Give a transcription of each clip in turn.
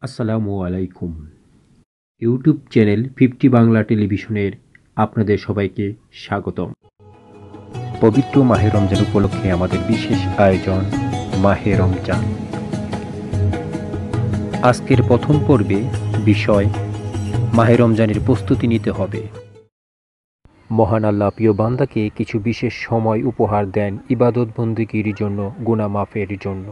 আসসালামু আলাইকুম। YouTube channel 50 Bangla টেলিভিশনের আপনাদের সবাইকে স্বাগতম। পবিত্র মাহে রমজান উপলক্ষে আমাদের বিশেষ আয়োজন মাহে রমজান। আজকের প্রথম পর্বে বিষয় মাহে রমজানের প্রস্তুতি নিতে হবে। মহান আল্লাহ প্রিয় বান্দাকে কিছু বিশেষ সময় উপহার দেন ইবাদত বন্দেগীর জন্য, গুনাহ মাফের জন্য।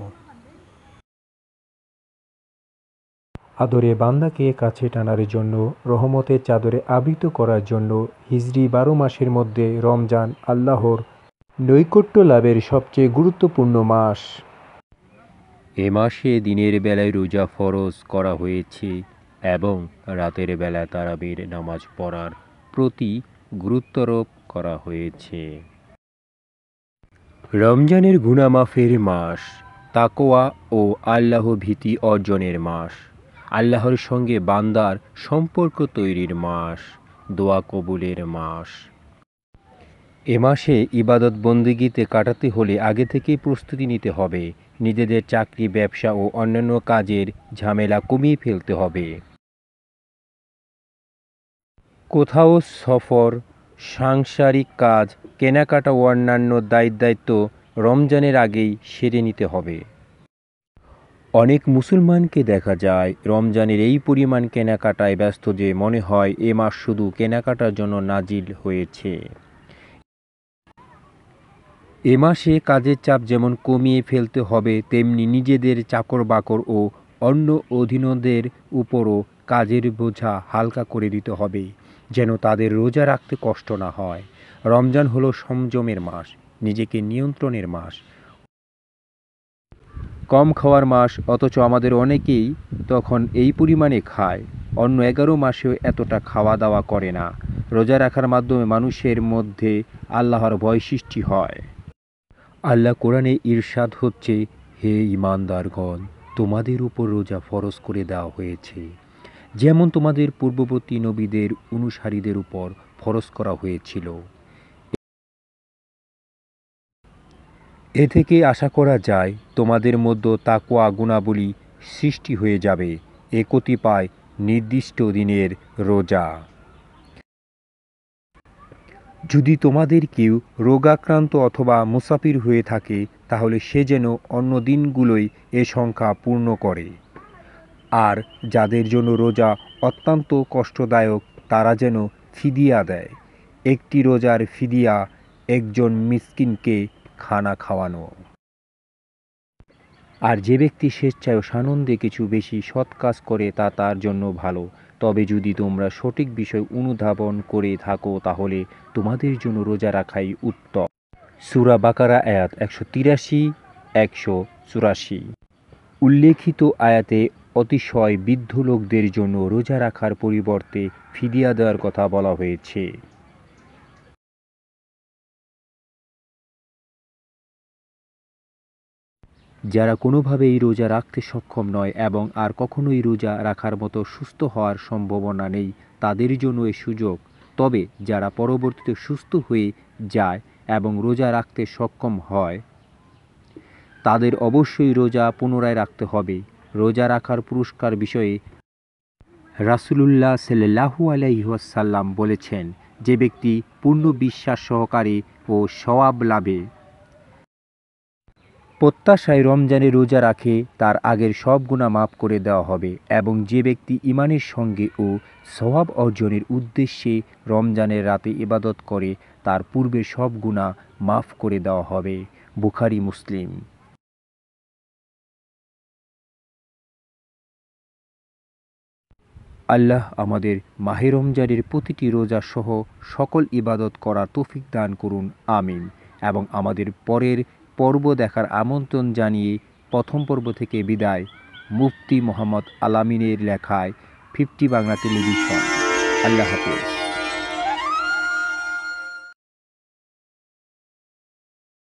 আদরে বান্দাকে কাছে টানার জন্য, রহমতের চাদরে আবৃত করার জন্য হিজরি 12 মাসের মধ্যে রমজান আল্লাহর নৈকট্য লাভের সবচেয়ে গুরুত্বপূর্ণ মাস। এ মাসে দিনের বেলায় রোজা ফরজ করা হয়েছে এবং রাতের বেলা তারাবির নামাজ পড়ার প্রতি গুরুত্বারোপ করা হয়েছে। রমজানের গুনাহ মাফের মাস, তাকওয়া ও আল্লাহ ভীতি অর্জনের মাস, আল্লাহর সঙ্গে বান্দার সম্পর্ক তৈরির মাস, দোয়া কবুলের মাস। এ মাসে ইবাদত বন্দেগীতে কাটাতে হলে আগে থেকেই প্রস্তুতি নিতে হবে। নিজেদের চাকরি, ব্যবসা ও অন্যান্য কাজের ঝামেলা কমিয়ে ফেলতে হবে। কোথাও সফর, সাংসারিক কাজ, কেনাকাটা ও অন্যান্য দায়িত্ব রমজানের আগেই সেরে নিতে হবে। অনেক মুসলমানকে দেখা যায় রমজানের এই পরিমাণ কেনাকাটায় ব্যস্ত যে মনে হয় এ মাস শুধু কেনাকাটার জন্য নাজিল হয়েছে। এ মাসে কাজের চাপ যেমন কমিয়ে ফেলতে হবে, তেমনি নিজেদের চাকর-বাকর ও অন্য অধীনদের উপরও কাজের বোঝা হালকা করে দিতে হবে, যেন তাদের রোজা রাখতে কষ্ট না হয়। রমজান হলো সংযমের মাস, নিজেকে নিয়ন্ত্রণের মাস, কম খাওয়ার মাস, অথচ আমাদের অনেকেই তখন এই পরিমাণে খায়। অন্য 11 মাসেও এতটা খাওয়া দাওয়া করে না। রোজা রাখার মাধ্যমে মানুষের মধ্যে আল্লাহর ভয় সৃষ্টি হয়। আল্লাহ কোরআনে ইরশাদ হচ্ছে, হে ঈমানদারগণ, তোমাদের উপর রোজা ফরজ করে দেওয়া হয়েছে, যেমন তোমাদের পূর্ববর্তী নবীদের অনুসারীদের উপর ফরজ করা হয়েছিল। এ থেকে আশা করা যায় তোমাদের মধ্যে তাকওয়া গুণাবলী সৃষ্টি হয়ে যাবে। এ কতিপয় নির্দিষ্ট দিনের রোজা। যদি তোমাদের কেউ রোগাক্রান্ত অথবা মুসাফির হয়ে থাকে, তাহলে সে যেন অন্য দিনগুলোই এ সংখ্যা পূর্ণ করে। আর যাদের জন্য রোজা অত্যন্ত কষ্টদায়ক, তারা যেন ফিদিয়া দেয়। একটি রোজার ফিদিয়া একজন মিসকিনকে খানা খাওয়ানো। আর যে ব্যক্তি স্বেচ্ছায় ও সানন্দে কিছু বেশি সৎ কাজ করে তা তার জন্য ভালো। তবে যদি তোমরা সঠিক বিষয় অনুধাবন করে থাকো, তাহলে তোমাদের জন্য রোজা রাখাই উত্তম। সূরা বাকারা আয়াত 183-184। উল্লেখিত আয়াতে অতিশয় বৃদ্ধ লোকদের জন্য রোজা রাখার পরিবর্তে ফিদিয়া দেওয়ার কথা বলা হয়েছে। যারা কোনোভাবেই রোজা রাখতে সক্ষম নয় এবং আর কখনোই রোজা রাখার মতো সুস্থ হওয়ার সম্ভাবনা নেই, তাদের জন্য এই সুযোগ। তবে যারা পরবর্তীতে সুস্থ হয়ে যায় এবং রোজা রাখতে সক্ষম হয়, তাদের অবশ্যই রোজা পুনরায় রাখতে হবে। রোজা রাখার পুরস্কার বিষয়ে রাসূলুল্লাহ সাল্লাল্লাহু আলাইহি ওয়াসাল্লাম বলেছেন, যে ব্যক্তি পূর্ণ বিশ্বাস সহকারে ও সওয়াব লাভে প্রত্যাশায় রমজানে রোজা রাখে, তার আগের সব গুনাহ মাফ করে দেওয়া হবে। এবং যে ব্যক্তি ঈমানের সঙ্গে ও সওয়াব অর্জনের উদ্দেশ্যে রমজানের রাতে ইবাদত করে, তার পূর্বের সব গুনাহ মাফ করে দেওয়া হবে। বুখারী, মুসলিম। আল্লাহ আমাদের মাহে রমজানের প্রতিটি রোজা সহ সকল ইবাদত করার তৌফিক দান করুন, আমিন। এবং আমাদের পরের পর্ব দেখার আমন্ত্রণ জানিয়ে প্রথম পর্ব থেকে বিদায়। মুফতি মোহাম্মদ আল আমিনের লেখায় 50 বাংলা টেলিভিশন। আল্লাহ হাফেজ।